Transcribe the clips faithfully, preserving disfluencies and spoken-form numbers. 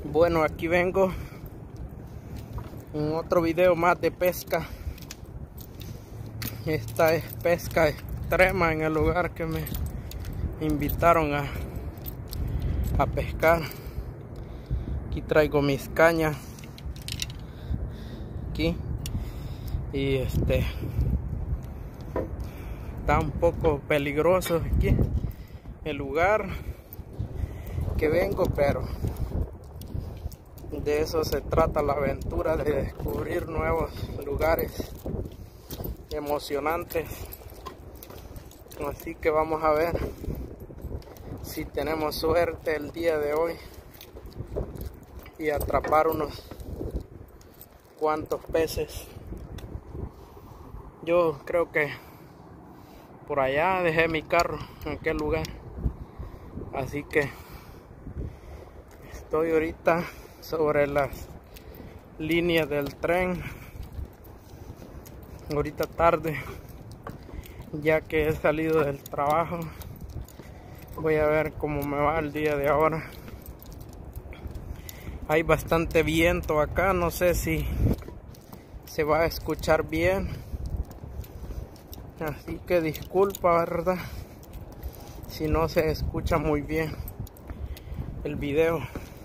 Bueno, aquí vengo en otro video más de pesca. Esta es pesca extrema en el lugar que me invitaron a, a pescar. Aquí traigo mis cañas aquí y este está un poco peligroso aquí el lugar que vengo, pero de eso se trata la aventura, de descubrir nuevos lugares emocionantes. Así que vamos a ver si tenemos suerte el día de hoy y atrapar unos cuantos peces. Yo creo que por allá dejé mi carro en aquel lugar, así que estoy ahorita sobre las líneas del tren. Ahorita tarde, ya que he salido del trabajo, voy a ver cómo me va el día de ahora. Hay bastante viento acá, no sé si se va a escuchar bien, así que disculpa, verdad, si no se escucha muy bien el video.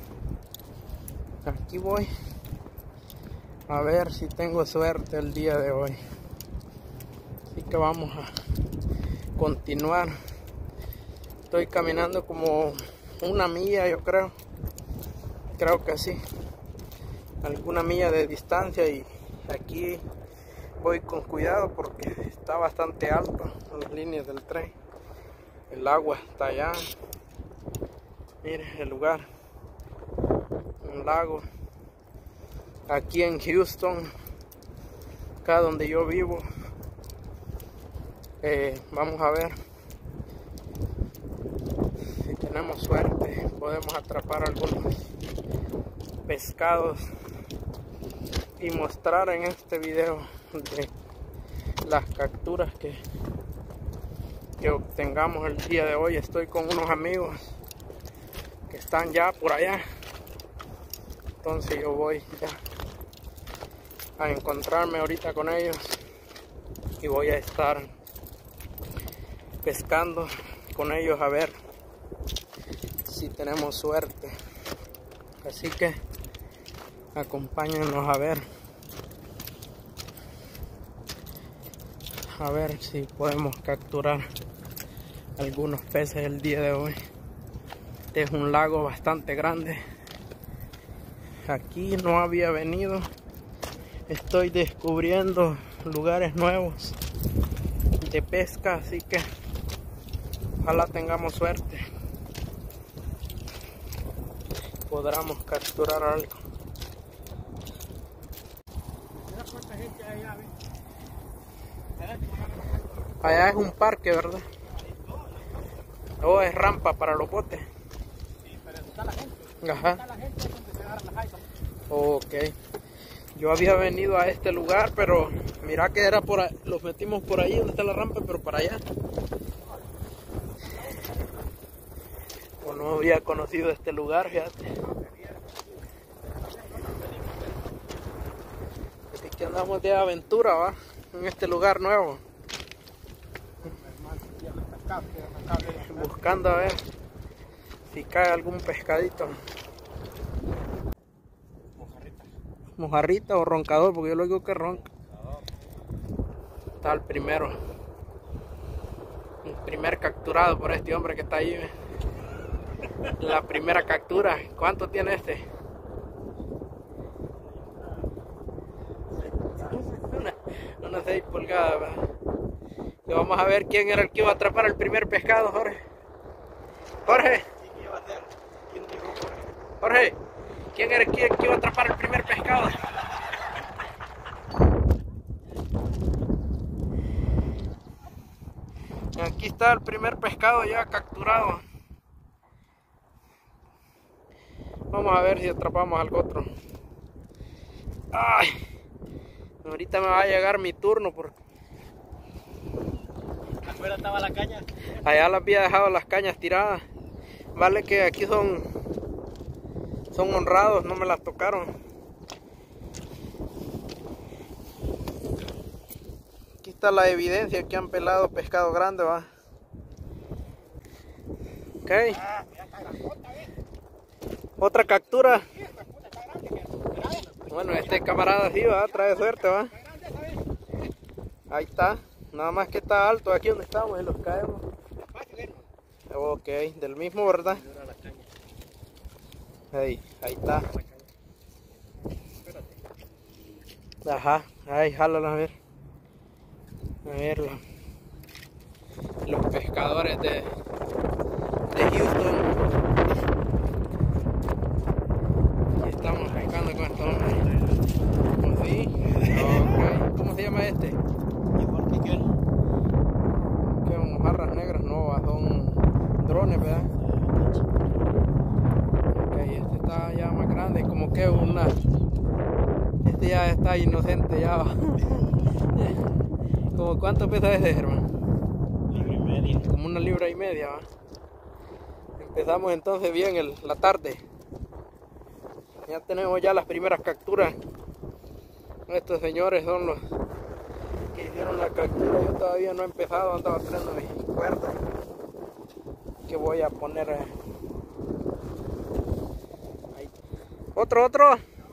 Aquí voy a ver si tengo suerte el día de hoy, así que vamos a continuar. Estoy caminando como una milla, yo creo creo que sí, alguna milla de distancia, y aquí voy con cuidado porque está bastante alto las líneas del tren. El agua está allá, mire el lugar, un lago aquí en Houston, acá donde yo vivo. Eh, vamos a ver si tenemos suerte, podemos atrapar algunos pescados y mostrar en este video de las capturas que, que obtengamos el día de hoy. Estoy con unos amigos que están ya por allá, entonces yo voy ya a encontrarme ahorita con ellos y voy a estar pescando con ellos a ver si tenemos suerte. Así que acompáñenos a ver a ver si podemos capturar algunos peces el día de hoy. Este es un lago bastante grande, aquí no había venido. Estoy descubriendo lugares nuevos de pesca, así que ojalá tengamos suerte, podamos capturar algo. Allá es un parque, ¿verdad? O es rampa para los botes. Sí, pero está la gente. Ajá. Está la gente donde se agarra la jaiba. Ok. Yo había venido a este lugar, pero mira que era por ahí, los metimos por ahí donde está la rampa, pero para allá. O no había conocido este lugar, fíjate. Así que andamos de aventura, va, en este lugar nuevo. Buscando a ver si cae algún pescadito. Mojarrita. Mojarrita o roncador, porque yo lo digo que ronca. Está el primero. El primer capturado por este hombre que está ahí. ¿Ve? La primera captura. ¿Cuánto tiene este? Una, unas seis pulgadas. ¿Va? Y vamos a ver quién era el que iba a atrapar el primer pescado, Jorge. Jorge. Jorge, ¿quién era el que iba a atrapar el primer pescado? Aquí está el primer pescado ya capturado. Vamos a ver si atrapamos algo otro. Ay, ahorita me va a llegar mi turno porque afuera estaba la caña. allá las había dejado las cañas tiradas. Vale que aquí son son honrados, no me las tocaron. Aquí está la evidencia que han pelado pescado grande, va. Ok. Otra captura. Bueno, este camarada sí va, trae suerte, va. Ahí está. Nada más que está alto aquí donde estamos y los caemos. Ok, del mismo, ¿verdad? Ahí, ahí está. Ajá, ahí, jálala a ver. A ver, los, los pescadores de, de Houston. Aquí estamos pescando con estos hombres. ¿Cómo sí? Okay. ¿Cómo se llama este? Que son mojarras negras, no, son drones, ¿verdad? Ok, este está ya más grande, como que una... Este ya está inocente, ya va. ¿Como cuánto pesa ese, Germán? Libra y media. Como una libra y media, ¿va? Empezamos entonces bien el, la tarde. Ya tenemos ya las primeras capturas. Estos señores son los que hicieron la captura. Yo todavía no he empezado, andaba trayendo mis cuerdas que voy a poner eh. Ahí. Otro, otro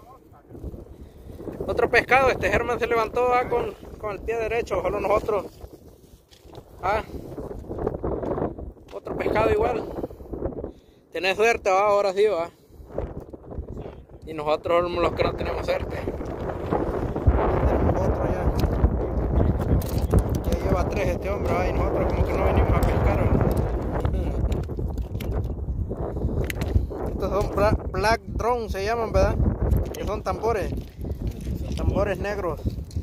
otro pescado. Este Germán se levantó ¿va? Con, con el pie derecho, ojalá nosotros ah, otro pescado igual. Tenés suerte, ¿va? Ahora sí, va. Y nosotros somos los que no tenemos suerte. Otro ya. Ya lleva tres este hombre, ¿va? Y nosotros como que no venimos a pescar, ¿va? Estos son black, black drone, se llaman, ¿verdad? Que son tambores. Tambores negros.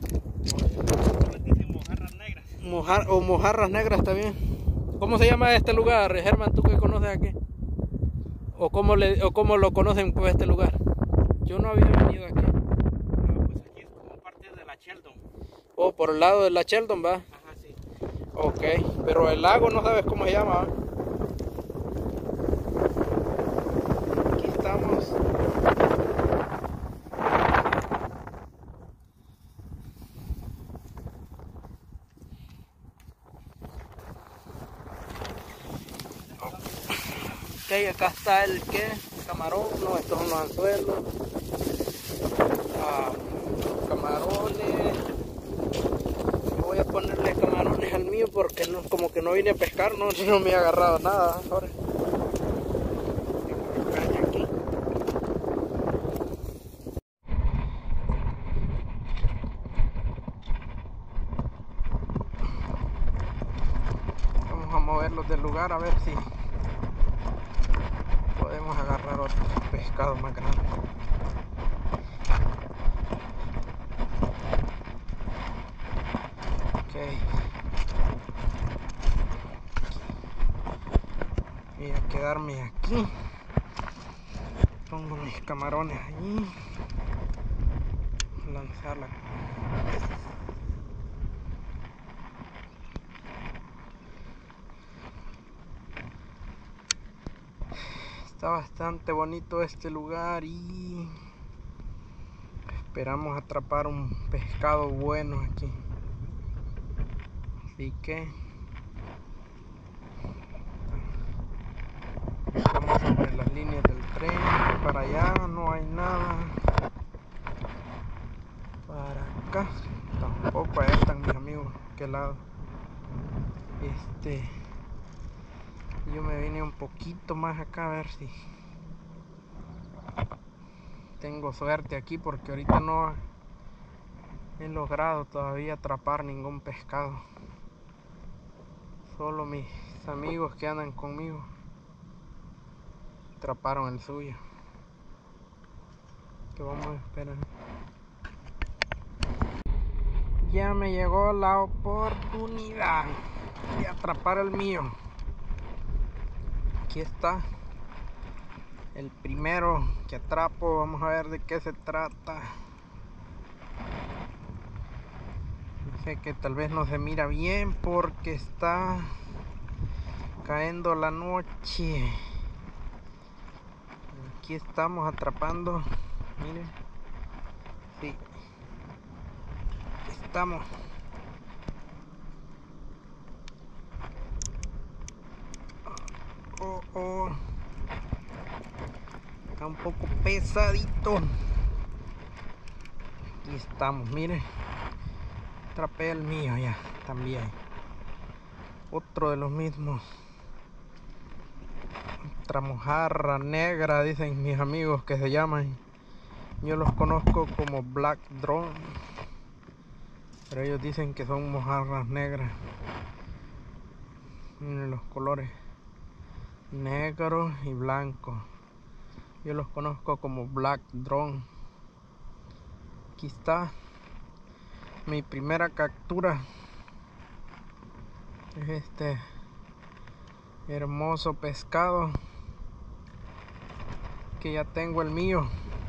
Mojarras negras. Mojar, o mojarras negras también. ¿Cómo se llama este lugar, Germán? ¿Tú que conoces aquí? ¿O cómo, le, o cómo lo conocen por este lugar? Yo no había venido aquí. Ah, pues aquí es como parte de la Sheldon. O por el lado de la Sheldon, ¿va? Ajá, sí. Ok, pero el lago no sabes cómo se llama, ¿va? Aquí estamos. Ok, acá está el que camarón, no, estos son los anzuelos. Ah, camarones. Voy a ponerle camarones al mío porque no, como que no vine a pescar, no, no me he agarrado nada ahora. Tengo caña aquí. Vamos a moverlos del lugar a ver si podemos agarrar otro pescado más grande. Ok. Voy a quedarme aquí. Pongo mis camarones allí. Lanzarla. Está bastante bonito este lugar y esperamos atrapar un pescado bueno aquí. Así que vamos sobre las líneas del tren. Para allá no hay nada. Para acá tampoco. Allá están mis amigos. ¿Qué lado? Este. Yo me vine un poquito más acá a ver si tengo suerte aquí, porque ahorita no he logrado todavía atrapar ningún pescado. Solo mis amigos que andan conmigo atraparon el suyo. Que vamos a esperar. Ya me llegó la oportunidad de atrapar el mío. Aquí está el primero que atrapo. Vamos a ver de qué se trata. Sé que tal vez no se mira bien porque está cayendo la noche. Aquí estamos atrapando, miren, sí, aquí estamos. Oh, oh. Está un poco pesadito. Aquí estamos, miren, atrapé el mío ya, también. Otro de los mismos. Otra mojarra negra, dicen mis amigos que se llaman. Yo los conozco como Black Drum, pero ellos dicen que son mojarras negras. Miren los colores, negro y blanco. Yo los conozco como Black Drum. Aquí está mi primera captura. Es este hermoso pescado, que ya tengo el mío.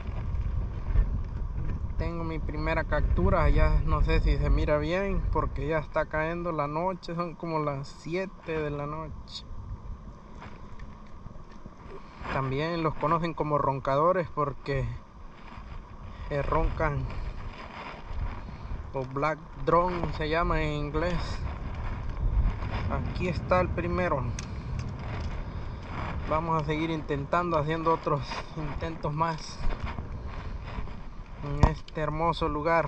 Tengo mi primera captura. Ya no sé si se mira bien porque ya está cayendo la noche, son como las siete de la noche. También los conocen como roncadores porque eh, roncan, o Black Drum se llama en inglés. Aquí está el primero. Vamos a seguir intentando, haciendo otros intentos más en este hermoso lugar.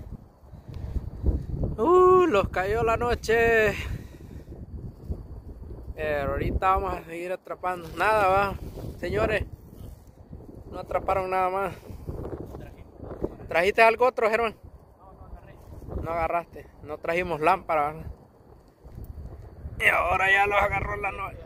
Uh, los cayó la noche. Pero ahorita vamos a seguir atrapando. Nada, va, señores. No atraparon nada más. ¿Trajiste algo otro, Germán? No, no agarré. No agarraste. No trajimos lámpara, ¿verdad? Y ahora ya los agarró la noche.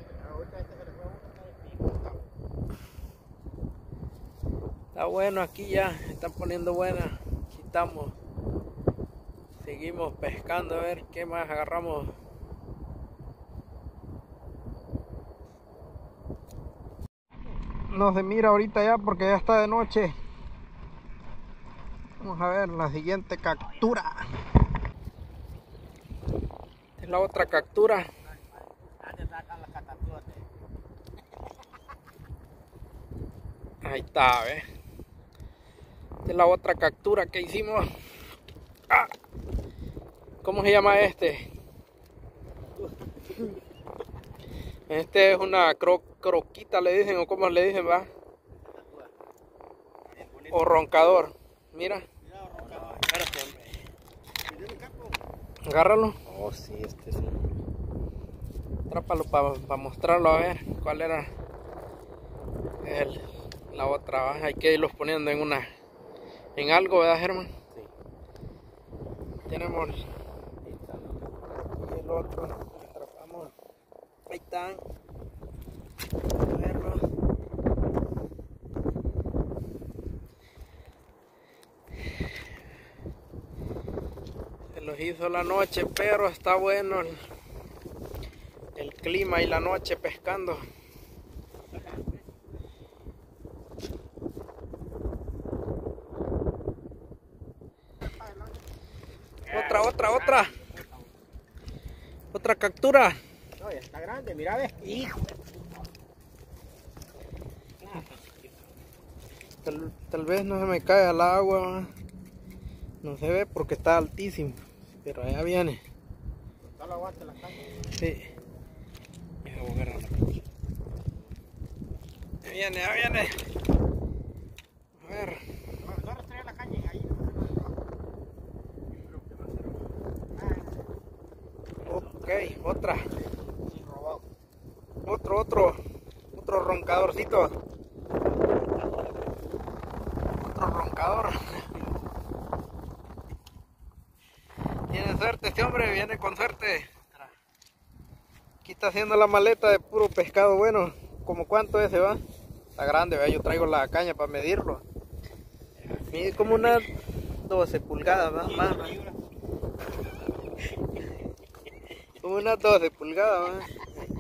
Está bueno aquí ya, están poniendo buena. Aquí estamos. Seguimos pescando a ver qué más agarramos. No se mira ahorita ya porque ya está de noche. Vamos a ver la siguiente captura. Esta es la otra captura. Ahí está, ¿ves? Esta es la otra captura que hicimos. Ah, ¿cómo se llama este? Este es una cro croquita, le dicen, o como le dicen, va. O roncador. Mira. Agárralo. Oh, sí, este sí. Atrápalo para pa mostrarlo, a ver cuál era el, la otra, ¿va? Hay que irlos poniendo en una, en algo, ¿verdad, Germán? Sí. Tenemos y el otro que atrapamos. Ahí están. A verlo. Se los hizo la noche, pero está bueno el, el clima y la noche pescando. Otra, otra, otra. Otra captura. No, ya está grande, mira, ve. Hijo. Tal, tal vez no se me cae al agua. No se ve porque está altísimo. Pero allá viene. Solo aguante la caña. Sí. Ya voy a agarrar la caña. Ya viene, ya viene. A ver. No, no rastrea la caña ahí. Ok, otra. Otro, otro. Otro roncadorcito. Otro roncador. Tiene suerte este hombre, viene con suerte. Aquí está haciendo la maleta de puro pescado bueno. ¿Cómo cuánto ese va? Está grande, ¿verdad? Yo traigo la caña para medirlo. Mide como unas doce pulgadas, ¿verdad? Más, más. Como unas doce pulgadas, ¿verdad?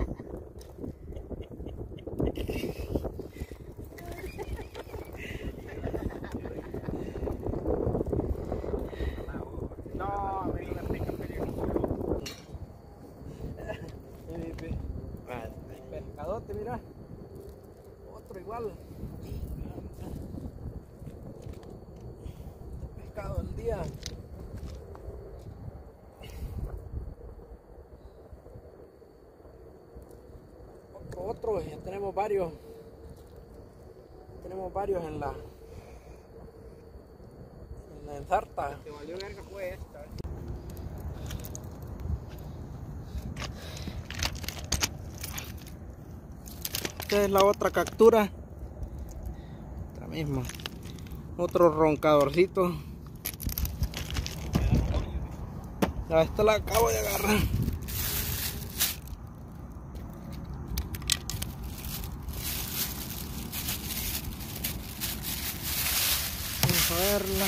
No, me la pesca peligroso. Pescadote, mira. otro igual. Pescado del día. Otro, otro, ya tenemos varios. Tenemos varios en la en la ensarta. Que valió verga fue esta. Esta es la otra captura. Esta misma. Otro roncadorcito. Ya esta la acabo de agarrar. Vamos a verla.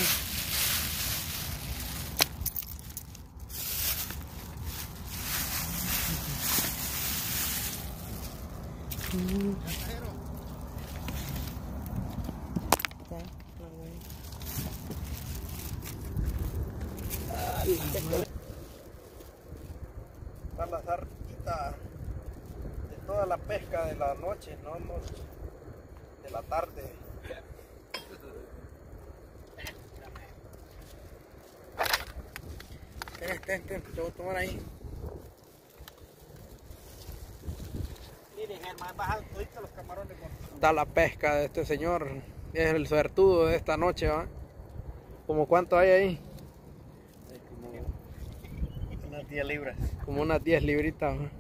Está la zarquita de toda la pesca de la noche, no noche, de la tarde. Ten, ten, ten, te voy a tomar ahí. Miren, hermano, bajan toditos los camarones con... Está la pesca de este señor, es el suertudo de esta noche, ¿va? ¿Cómo cuánto hay ahí? Hay como unas diez libras. Como unas diez libritas, ¿va?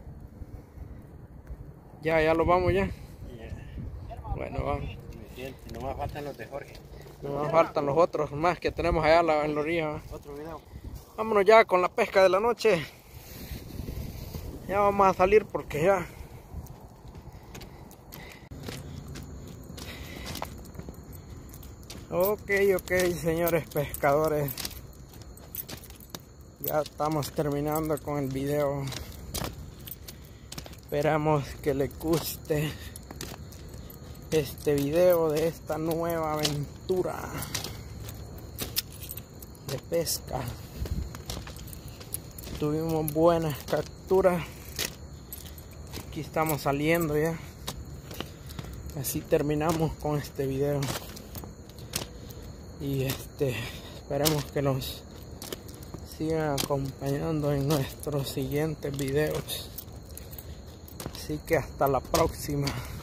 Ya, ya lo vamos ya. Yeah. Bueno, vamos. Me siento, no más faltan los de Jorge. No nos faltan los otros más que tenemos allá en la, en la orilla, ¿va? Otro video. Vámonos ya con la pesca de la noche. Ya vamos a salir porque ya... Ok, ok, señores pescadores. Ya estamos terminando con el video. Esperamos que les guste este video de esta nueva aventura de pesca. Tuvimos buenas capturas. Aquí estamos saliendo ya. Así terminamos con este video. Y este, esperemos que nos sigan acompañando en nuestros siguientes videos. Así que hasta la próxima.